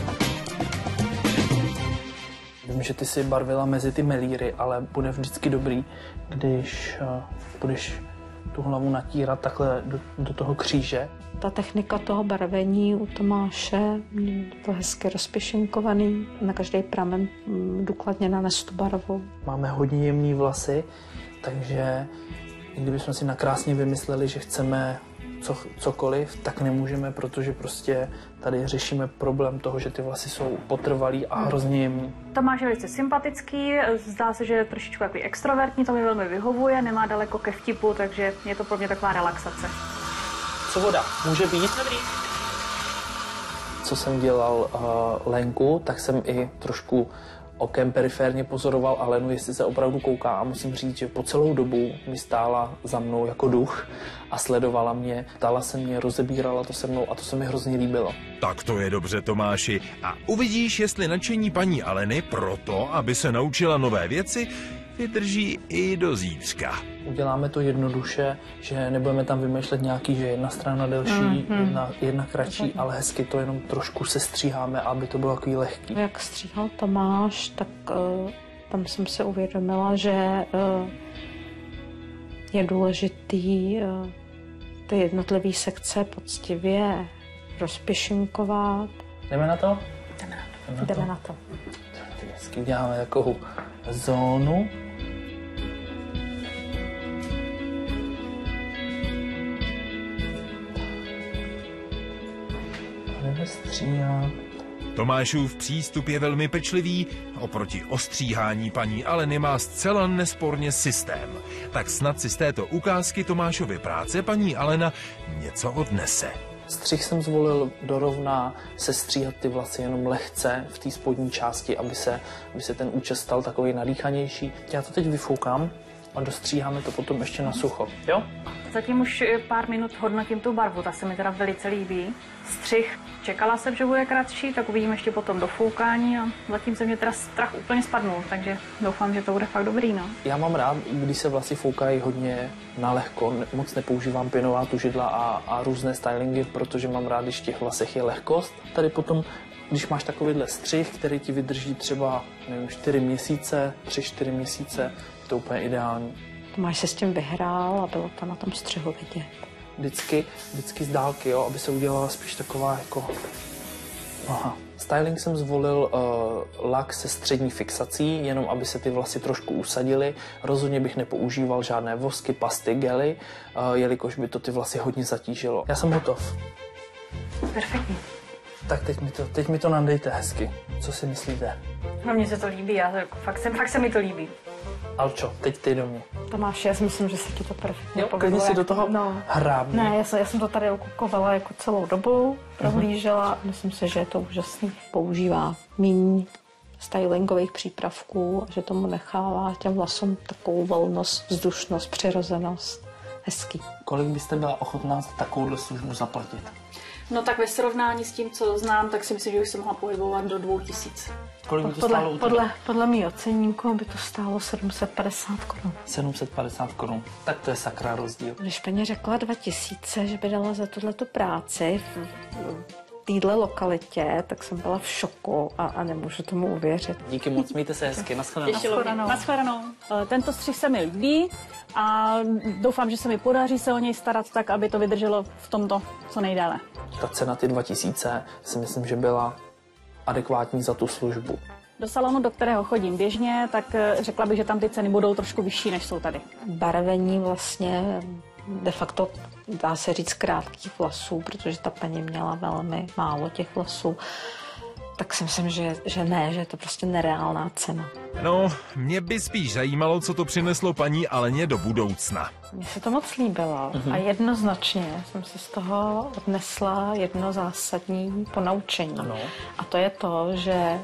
Vím, že ty si barvila mezi ty melíry, ale bude vždycky dobrý, když budeš tu hlavu natírat takhle do toho kříže. Ta technika toho barvení u Tomáše, to hezky rozpišenkovaný, na každý pramen důkladně nanes tu barvu. Máme hodně jemný vlasy, takže i kdybychom si nakrásně vymysleli, že chceme cokoliv, tak nemůžeme, protože prostě tady řešíme problém toho, že ty vlasy jsou potrvalý a hrozně jemný. Tomáš je velice sympatický, zdá se, že je trošičku jako extrovertní, to mi velmi vyhovuje, nemá daleko ke vtipu, takže je to pro mě taková relaxace. Co voda? Může být? Dobrý. Co jsem dělal Lenku, tak jsem i trošku okem periférně pozoroval Alenu, jestli se opravdu kouká, a musím říct, že po celou dobu mi stála za mnou jako duch a sledovala mě, ptala se mě, rozebírala to se mnou a to se mi hrozně líbilo. Tak to je dobře, Tomáši. A uvidíš, jestli nadšení paní Aleny proto, aby se naučila nové věci, vydrží i do zítřka. Uděláme to jednoduše, že nebudeme tam vymýšlet nějaký, že jedna strana delší, jedna kratší, ale hezky to jenom trošku sestříháme, aby to bylo takový lehký. Jak stříhal Tomáš, tak tam jsem si uvědomila, že je důležitý ty jednotlivé sekce poctivě rozpišinkovat. Jdeme na to? Jdeme na to. Hezky děláme takovou zónu. Tomášův přístup je velmi pečlivý, oproti ostříhání paní Aleny má zcela nesporně systém. Tak snad si z této ukázky Tomášovy práce paní Alena něco odnese. Střih jsem zvolil dorovna sestříhat ty vlasy jenom lehce v té spodní části, aby se ten účes stal takový nadýchanější. Já to teď vyfoukám a dostříháme to potom ještě na sucho. Jo? Zatím už pár minut hodnotím tu barvu, ta se mi teda velice líbí. Střih, čekala jsem, že bude kratší, tak uvidím ještě potom dofoukání a zatím se mě teda strach úplně spadnul, takže doufám, že to bude fakt dobrý, no. Já mám rád, když se vlasy foukají hodně na lehko, moc nepoužívám pěnová tužidla a různé stylingy, protože mám rád, když v těch vlasech je lehkost. Tady potom, když máš takovýhle střih, který ti vydrží třeba, nevím, 4 měsíce, 3-4 měsíce, to je úplně ideální. Tomáš se s tím vyhrál a bylo to na tom střihu vidět. Vždycky z dálky, jo, aby se udělala spíš taková jako... Aha. Styling jsem zvolil lak se střední fixací, jenom aby se ty vlasy trošku usadily. Rozhodně bych nepoužíval žádné vosky, pasty, gely, jelikož by to ty vlasy hodně zatížilo. Já jsem hotov. Perfektní. Tak teď mi to nadejte hezky. Co si myslíte? No, mně se to líbí, fakt se mi to líbí. Alčo, teď ty do mě. Tomáš, já si myslím, že se ti to perfektně povedlo. Klidně si do toho hrábni. Ne, já jsem to tady okukovala jako celou dobu, prohlížela. Myslím si, že je to úžasný. Používá míň stylingových přípravků a že tomu nechává těm vlasům takovou volnost, vzdušnost, přirozenost. Hezký. Kolik byste byla ochotná za takovouhle službu zaplatit? No tak ve srovnání s tím, co znám, tak si myslím, že už jsem mohla pohybovat do 2000. Kolik by to stálo? Podle mýho ceníku by to stálo 750 korun. 750 korun. Tak to je sakra rozdíl. Když paní řekla 2000, že by dala za tuhletu práci v téhle lokalitě, tak jsem byla v šoku a nemůžu tomu uvěřit. Díky moc, mějte se hezky. Naschledanou. Tento střih se mi líbí a doufám, že se mi podaří se o něj starat tak, aby to vydrželo v tomto co nejdéle. Ta cena ty 2000 si myslím, že byla adekvátní za tu službu. Do salonu, do kterého chodím běžně, tak řekla bych, že tam ty ceny budou trošku vyšší, než jsou tady. Barvení vlastně de facto dá se říct krátkých vlasů, protože ta paní měla velmi málo těch vlasů. Tak si myslím, že ne, že je to prostě nereálná cena. No, mě by spíš zajímalo, co to přineslo paní Aleně do budoucna. Mně se to moc líbilo a jednoznačně jsem si z toho odnesla jedno zásadní ponaučení. Ano. A to je to, že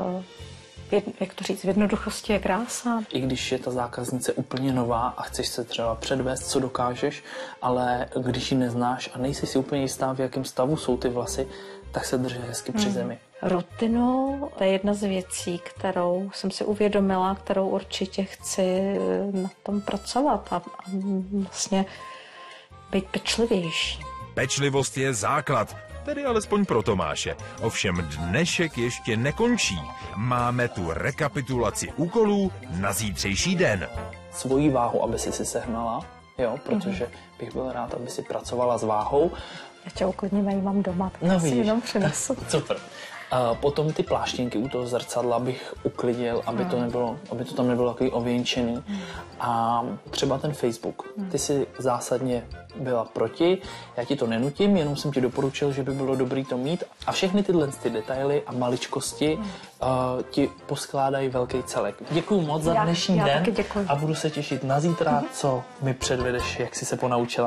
jak to říct, v jednoduchosti je krása. I když je ta zákaznice úplně nová a chceš se třeba předvést, co dokážeš, ale když ji neznáš a nejsi si úplně jistá, v jakém stavu jsou ty vlasy, tak se drží hezky při zemi. Rutinu, to je jedna z věcí, kterou jsem si uvědomila, kterou určitě chci na tom pracovat a vlastně být pečlivější. Pečlivost je základ, tedy alespoň pro Tomáše. Ovšem dnešek ještě nekončí. Máme tu rekapitulaci úkolů na zítřejší den. Svoji váhu, aby si sehnala, jo, protože bych byl rád, aby si pracovala s váhou. Já tě uklidním, já ji mám doma, tak No, si vidíš. jenom přinesu. Super. A potom ty pláštěnky u toho zrcadla bych uklidil, aby to tam nebylo takový ověnčený. A třeba ten Facebook. Ty jsi zásadně byla proti, já ti to nenutím, jenom jsem ti doporučil, že by bylo dobrý to mít. A všechny tyhle ty detaily a maličkosti ti poskládají velký celek. Děkuju moc za dnešní den taky děkuju. a budu se těšit na zítra, co mi předvedeš, jak jsi se ponaučila.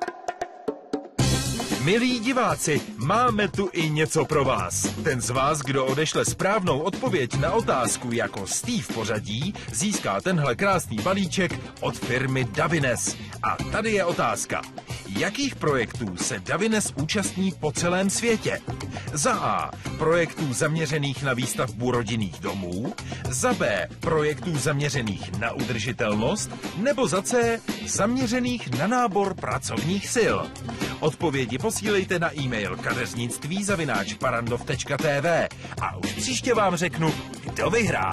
Milí diváci, máme tu i něco pro vás. Ten z vás, kdo odešle správnou odpověď na otázku jako Steve v pořadí, získá tenhle krásný balíček od firmy Davines. A tady je otázka. Jakých projektů se Davines účastní po celém světě? Za A. Projektů zaměřených na výstavbu rodinných domů, za B. Projektů zaměřených na udržitelnost, nebo za C. zaměřených na nábor pracovních sil. Odpovědi posílejte na e-mail kadeřnictví@barandov.tv a už příště vám řeknu, kdo vyhrál.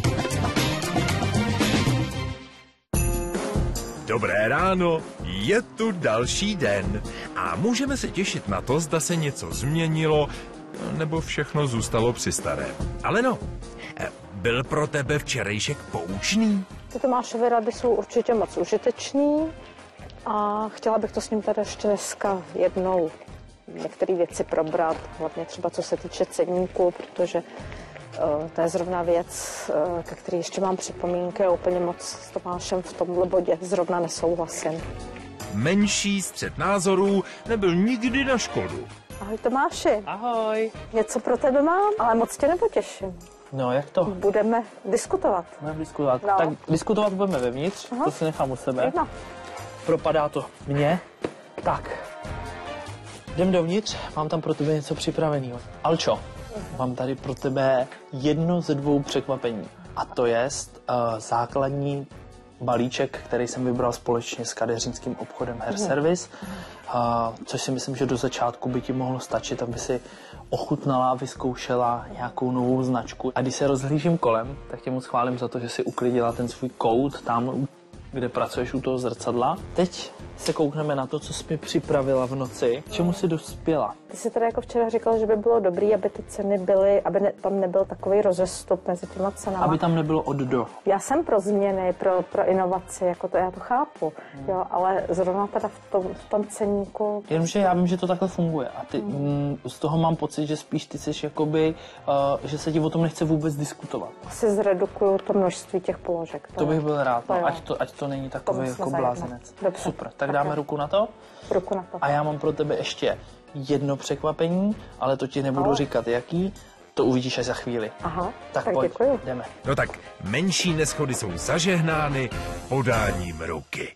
Dobré ráno, je tu další den a můžeme se těšit na to, zda se něco změnilo, nebo všechno zůstalo při starém. Ale no, byl pro tebe včerejšek poučný? Ty Tomášovy rady jsou určitě moc užitečný a chtěla bych to s ním tady ještě dneska jednou některé věci probrat, hlavně třeba co se týče ceníku, protože to je zrovna věc, ke které ještě mám připomínky a úplně moc s Tomášem v tomhle bodě zrovna nesouhlasím. Menší střet názorů nebyl nikdy na škodu. Ahoj Tomáši. Ahoj. Něco pro tebe mám, ale moc tě nepotěším. No, jak to? Budeme diskutovat. Budeme diskutovat. No. Tak diskutovat budeme vevnitř, to si nechám u sebe. Jedna. Propadá to mně. Tak, jdem dovnitř, mám tam pro tebe něco připraveného. Alčo, mám tady pro tebe jedno ze dvou překvapení. A to je základní balíček, který jsem vybral společně s kadeřnickým obchodem Hair Service, což si myslím, že do začátku by ti mohlo stačit, aby si ochutnala a vyzkoušela nějakou novou značku. A když se rozhlížím kolem, tak tě moc chválím za to, že si uklidila ten svůj kout tam, kde pracuješ u toho zrcadla. Teď se koukneme na to, co jsi mi připravila v noci. K čemu jsi dospěla? Ty jsi teda jako včera říkal, že by bylo dobrý, aby ty ceny byly, aby tam nebyl takový rozestup mezi těma cenama. Aby tam nebylo od do. Já jsem pro změny, pro inovaci, jako to já to chápu, jo, ale zrovna teda v tom ceníku... Jenomže já vím, že to takhle funguje a ty, z toho mám pocit, že spíš ty jsi jakoby, že se ti o tom nechce vůbec diskutovat. Asi zredukuju to množství těch položek. To bych byl rád, no, jo. ať to není takový jako blázinec. Dobře. Super, tak dáme ruku na to? Ruku na to. A já mám pro tebe ještě jedno překvapení, ale to ti nebudu říkat jaký, to uvidíš až za chvíli. Aha, tak pojď, děkuju. jdeme. No tak, menší neschody jsou zažehnány podáním ruky.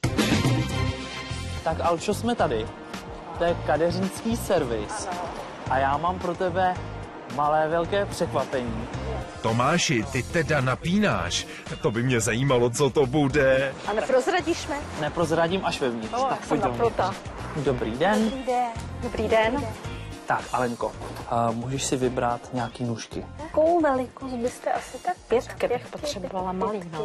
Tak Alčo, jsme tady. To je kadeřnický servis. A já mám pro tebe malé velké překvapení. Tomáši, ty teda napínáš. To by mě zajímalo, co to bude. A neprozradíš mi? Neprozradím až vevnitř. No, tak pojď dovnitř. napnuta. Dobrý den. Dobrý den. Tak, Alenko, můžeš si vybrat nějaký nůžky. Jakou velikost byste asi tak 5 bych potřebovala malý, no.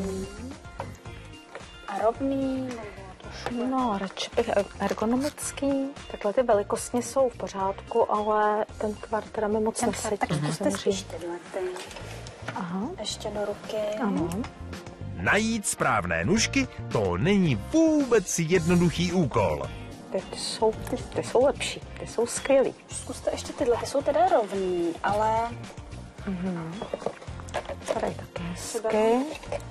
A rovný? No, radši bych ergonomický. Takhle ty velikostně jsou v pořádku, ale ten tvar teda mi moc nesedí. Tak zkuste spíš tyhle. Aha. Ještě do ruky. Ano. Najít správné nůžky, to není vůbec jednoduchý úkol. Ty jsou lepší, ty jsou skvělý. Zkuste ještě tyhle, ty jsou teda rovný, ale... Tady taky hezky.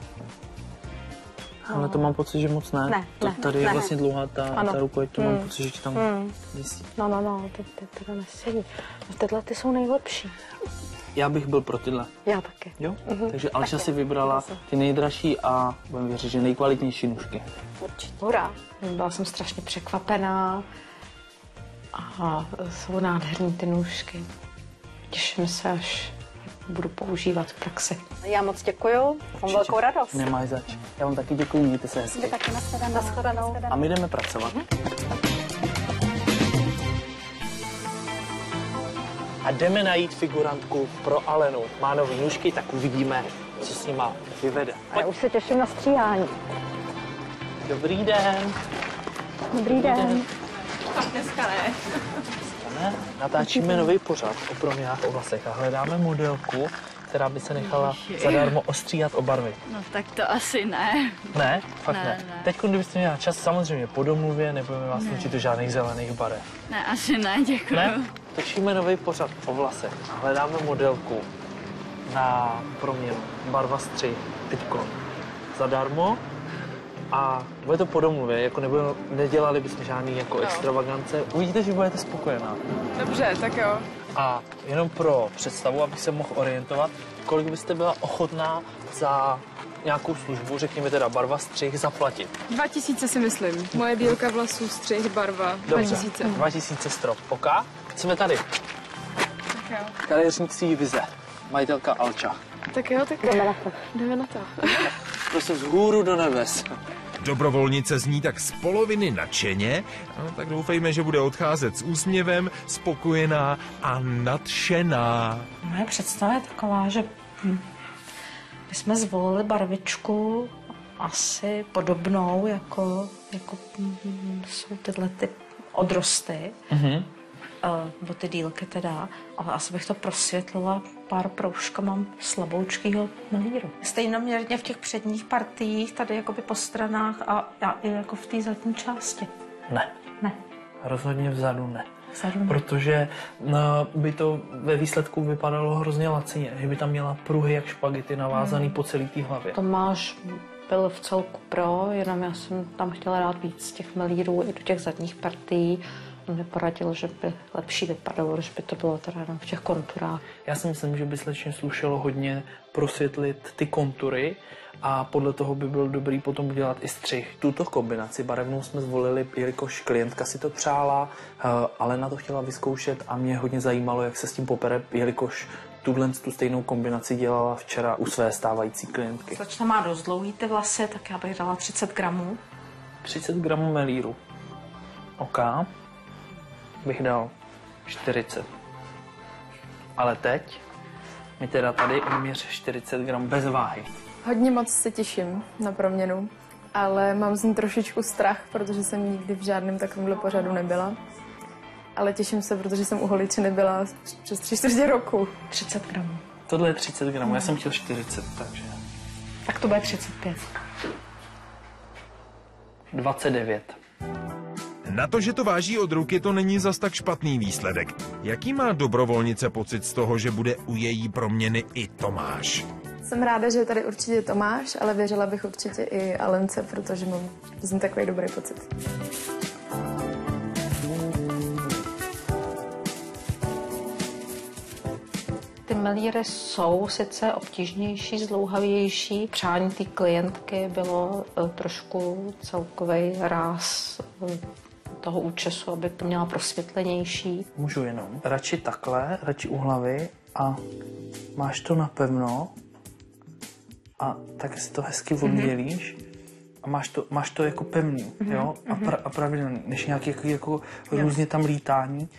Ale to mám pocit, že moc ne. Tady je vlastně dlouhá ta rukojeť, to mám pocit, že ti tam visí. No, ty teda nesedí. Tyhle ty jsou nejlepší. Já bych byl pro tyhle. Já taky. Jo? Takže Alša si vybrala ty nejdražší a budeme věřit, že nejkvalitnější nůžky. Určitě. Hurá. Byla jsem strašně překvapená. A jsou nádherný ty nůžky. Těším se, až budu používat v praxi. Já moc děkuju. Mám velkou radost. Nemáš zač. Já vám taky děkuji, mějte se hezky. Vy taky nashledanou. A my jdeme pracovat. A jdeme najít figurantku pro Alenu. Má nový nůžky, tak uvidíme, co s nima vyvede. Já už se těším na stříhání. Dobrý den. Dobrý den. Tak dneska ne. Natáčíme nový pořad o proměnách o vlasech a hledáme modelku, která by se nechala zadarmo ostříhat o barvy. No tak to asi ne. Ne? Fakt ne. Ne. Teď, kdybyste měla čas, samozřejmě po domluvě, nebudeme vás nutit do žádných zelených barev. Ne, asi ne, děkuji. Ne? Točíme nový pořad o vlasech a hledáme modelku na proměnu. Barva střih, teďko. Zadarmo. A bude to po domluvě, jako nedělali bychom žádný jako extravagance. Uvidíte, že budete spokojená. Dobře, tak jo. A jenom pro představu, abych se mohl orientovat, kolik byste byla ochotná za nějakou službu, řekněme teda barva, střih, zaplatit? 2000 si myslím. Moje dílka vlasů, střih, barva. Dobře, 2000. 2000 strop. OK? Jsme tady. Tak jo. Kadeřnicí Vize. Majitelka Alča. Tak jo, tak jdeme na to. Prostě vzhůru do nebes. Dobrovolnice zní tak z poloviny nadšeně, no, tak doufejme, že bude odcházet s úsměvem, spokojená a nadšená. Moje představa je taková, že my jsme zvolili barvičku asi podobnou, jako jsou tyhle ty odrosty, nebo ty dílky teda, ale asi bych to prosvětlila pár proužkama slaboučkýho melíru. Stejnoměrně v těch předních partiích, tady jakoby po stranách a i jako v té zadní části. Ne. Ne. Rozhodně vzadu ne. Vzadu ne. Protože by to ve výsledku vypadalo hrozně lacině, že by tam měla pruhy jak špagety navázaný po celý té hlavě. Tomáš byl v celku pro, jenom já jsem tam chtěla dát víc těch melírů i do těch zadních partií. On mi poradil, že by lepší vypadalo, když by to bylo teda jenom v těch konturách. Já si myslím, že by slečně slušelo hodně prosvětlit ty kontury a podle toho by byl dobrý potom udělat i střih. Tuto kombinaci barevnou jsme zvolili, jelikož klientka si to přála, ale na to chtěla vyzkoušet a mě hodně zajímalo, jak se s tím popere, jelikož tu stejnou kombinaci dělala včera u své stávající klientky. Slečna má dost dlouhý ty vlasy, tak já bych dala 30 gramů. 30 gramů melíru. OK. Bych dal 40. Ale teď mi teda tady odměř 40 gramů bez váhy. Hodně moc se těším na proměnu, ale mám z ní trošičku strach, protože jsem nikdy v žádném takovémhle pořadu nebyla. Ale těším se, protože jsem u holiče nebyla přes 3/4 roku. 30 gramů. Tohle je 30 gramů, já jsem chtěl 40, takže... Tak to bude 35. 29. Na to, že to váží od ruky, to není zas tak špatný výsledek. Jaký má dobrovolnice pocit z toho, že bude u její proměny i Tomáš? Jsem ráda, že je tady určitě Tomáš, ale věřila bych určitě i Alence, protože mám z ní takový dobrý pocit. Ty melíry jsou sice obtížnější, zdlouhavější. Přání té klientky bylo trošku celkový ráz toho účesu, aby to měla prosvětlenější. Můžu jenom. Radši takhle, radši u hlavy a máš to napevno a tak si to hezky oddělíš a máš to jako pevný, jo? A pravidelný, než nějaký jako různě tam lítání.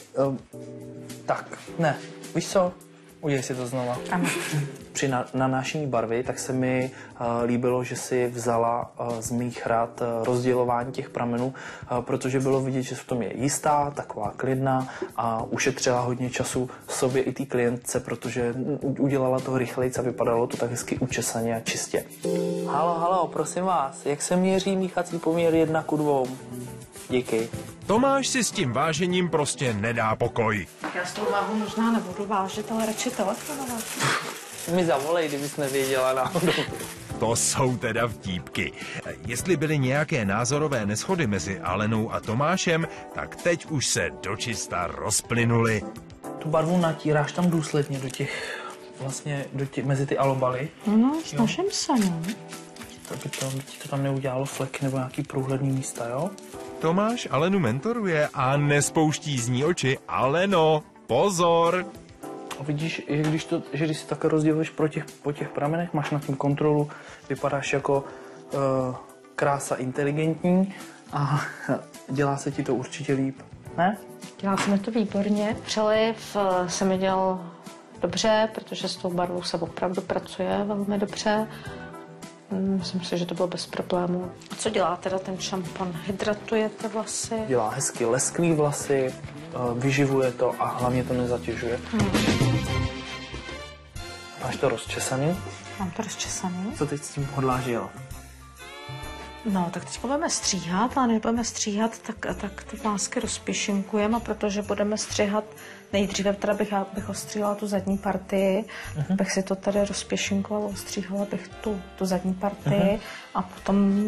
Tak, ne, víš co? Udělej si to znova. Ano. Při nanášení barvy tak se mi líbilo, že si vzala z mých rad rozdělování těch pramenů, protože bylo vidět, že v tom je jistá, taková klidná a ušetřila hodně času sobě i té klientce, protože udělala to rychlejc a vypadalo to tak hezky učesaně a čistě. Halo, prosím vás, jak se měří míchací poměr 1:2? Díky. Tomáš si s tím vážením prostě nedá pokoj. Já s tou váhu možná nebudu vážit, ale radši telefonovat. Mi zavolej, kdybys nevěděla náhodou. To jsou teda vtípky. Jestli byly nějaké názorové neshody mezi Alenou a Tomášem, tak teď už se dočista rozplynuly. Tu barvu natíráš tam důsledně mezi ty alobaly. No, snažím se, no. Aby ti to tam neudělalo fleky nebo nějaký průhledný místa, jo? Tomáš Alenu mentoruje a nespouští z ní oči. Aleno, pozor! A vidíš, že když si takhle rozděluješ po těch pramenech, máš na tím kontrolu, vypadáš jako krása inteligentní a dělá se ti to určitě líp, ne? Dělá se mi to výborně. Přeliv se mi dělal dobře, protože s tou barvou se opravdu pracuje velmi dobře. Myslím si, že to bylo bez problémů. A co dělá teda ten šampon? Hydratuje ty vlasy? Dělá hezky lesklý vlasy, vyživuje to a hlavně to nezatěžuje. Máš to rozčesaný? Mám to rozčesaný. Co teď s tím hodláš dělat? No, tak teď budeme stříhat, ale než budeme stříhat, tak ty vlásky rozpěšinkujeme, a protože budeme stříhat nejdříve, teda bych ostříhala tu zadní partii, bych si to tady rozpěšinkovala, ostříhala bych tu zadní partii a potom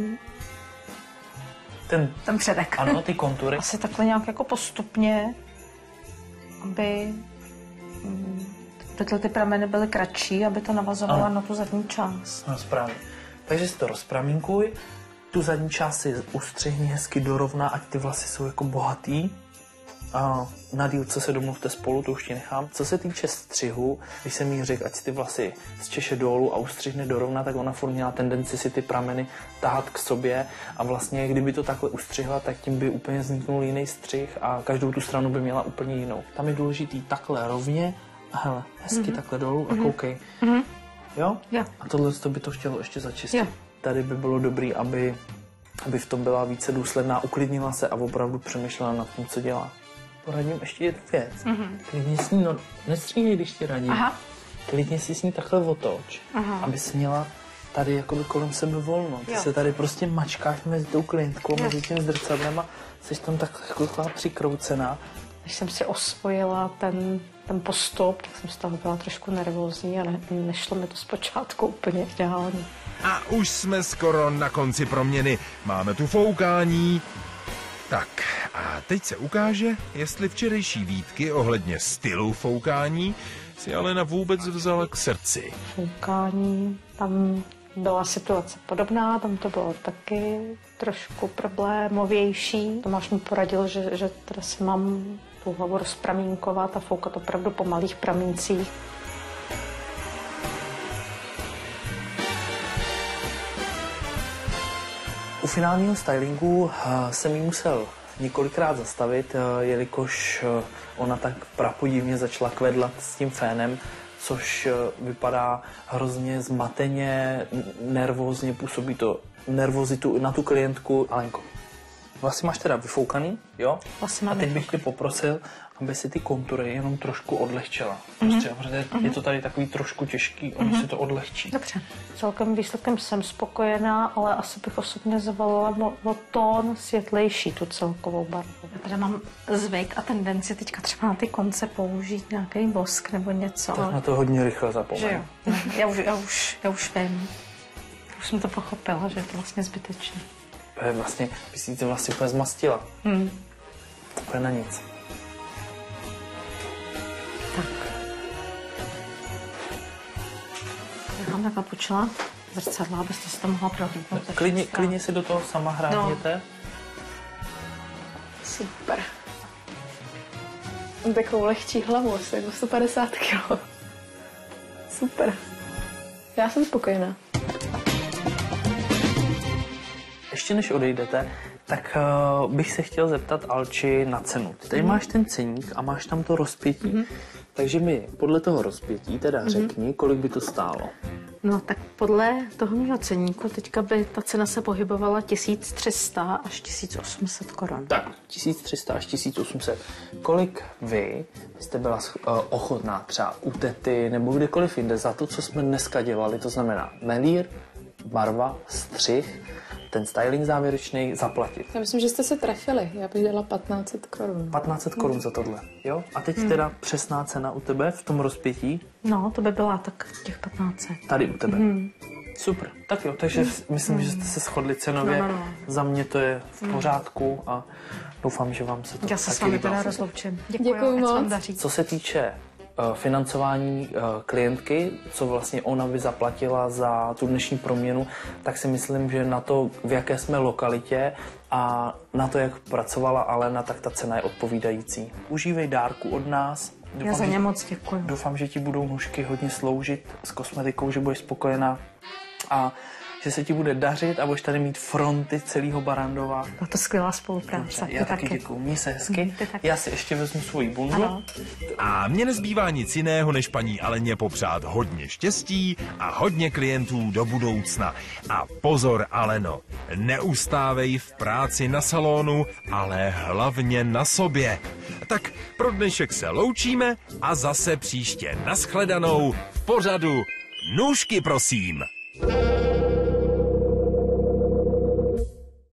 ten předek. Ano, ty kontury. Asi takhle nějak jako postupně, aby tyhle ty prameny byly kratší, aby to navazovalo na tu zadní část. No, správně. Takže si to rozpramínkuj, tu zadní část si ustřihni hezky dorovna, ať ty vlasy jsou jako bohatý. A na dílce se domluvte spolu, to už ti nechám. Co se týče střihu, když jsem jí řekl, ať si ty vlasy zčeše dolů a ustřihne dorovna, tak ona furt měla tendenci si ty prameny tahat k sobě a vlastně kdyby to takhle ustřihla, tak tím by úplně vzniknul jiný střih a každou tu stranu by měla úplně jinou. Tam je důležitý takhle rovně a hele, hezky takhle dolů a koukej. Jo? Jo. A tohle by to chtělo ještě začistit. Jo. Tady by bylo dobrý, aby v tom byla více důsledná, uklidnila se a opravdu přemýšlela nad tím, co dělá. Poradím ještě jednu věc. Klidně s ní, nestříhej, když ti radím. Klidně si s ní takhle otoč, aby si měla tady jakoby kolem sebe volno. Ty se tady prostě mačkáš mezi tou klientkou, mezi tím zrcadlem a jsi tam takhle jako přikroucená. Když jsem si osvojila ten postup, tak jsem z toho byla trošku nervózní a nešlo mi to zpočátku úplně ideálně. A už jsme skoro na konci proměny. Máme tu foukání. Tak a teď se ukáže, jestli včerejší výtky ohledně stylu foukání si Alena vůbec vzala k srdci. Foukání, tam byla situace podobná, tam to bylo taky trošku problémovější. Tomáš mi poradil, že teda si mám tu hlavu rozpramínkovat a foukat opravdu po malých pramíncích. U finálního stylingu jsem ji musel několikrát zastavit, jelikož ona tak prapodivně začala kvedlat s tím fénem, což vypadá hrozně zmateně, nervózně, působí to nervozitu na tu klientku. Alenko, vlasy máš teda vyfoukaný, jo? A teď bych tě poprosil, aby si ty kontury jenom trošku odlehčila. Prostě, protože je to tady takový trošku těžký, ono si to odlehčí. Dobře. Celkem výsledkem jsem spokojená, ale asi bych osobně zavolila o tón světlejší tu celkovou barvu. Já teda mám zvyk a tendenci teďka třeba na ty konce použít nějaký vosk nebo něco. Tak na to hodně rychle zapomenu. Že jo. Já už vím. Už jsem to pochopila, že je to vlastně zbytečné. Vlastně by si ty vlasy úplně zmastila. Úplně na nic. Tak. Já mám takhle počela zrcadla, abyste se to mohla prohlídnout. Klidně si do toho sama hrábněte. No. Super. Mám takovou lehčí hlavu, asi jako 150 kg. Super. Já jsem spokojená. Ještě než odejdete, tak bych se chtěl zeptat Alči na cenu. Tady máš ten ceník a máš tam to rozpětí. Takže mi podle toho rozpětí teda řekni, kolik by to stálo. No tak podle toho mého ceníku teďka by ta cena se pohybovala 1300 až 1800 korun. Tak, 1300 až 1800. Kolik vy jste byla ochotná třeba u tety nebo kdekoliv jinde za to, co jsme dneska dělali, to znamená melír, barva, střih, ten styling závěrečný zaplatit? Já myslím, že jste se trefili. Já bych dala 1500 korun. 1500 korun za tohle, jo? A teď teda přesná cena u tebe v tom rozpětí? No, to by byla tak těch 1500. Tady u tebe. Super. Tak jo, takže myslím, že jste se shodli cenově. No. Za mě to je v pořádku a doufám, že vám se to Já se s vámi teda rozloučím. Děkuji moc. Co se týče financování klientky, co vlastně ona by zaplatila za tu dnešní proměnu, tak si myslím, že na to, v jaké jsme lokalitě a na to, jak pracovala Alena, tak ta cena je odpovídající. Užívej dárku od nás. Já za ně moc děkuji. Doufám, že ti budou nůžky hodně sloužit s kosmetikou, že budeš spokojená. A že se ti bude dařit a budeš tady mít fronty celého Barrandova. No to skvělá spolupráce. Já taky děkuju, měj se hezky. Já si ještě vezmu svoji bundu. Ano. A mně nezbývá nic jiného, než paní Aleně popřát hodně štěstí a hodně klientů do budoucna. A pozor, Aleno, neustávej v práci na salonu, ale hlavně na sobě. Tak pro dnešek se loučíme a zase příště nashledanou v pořadu Nůžky prosím.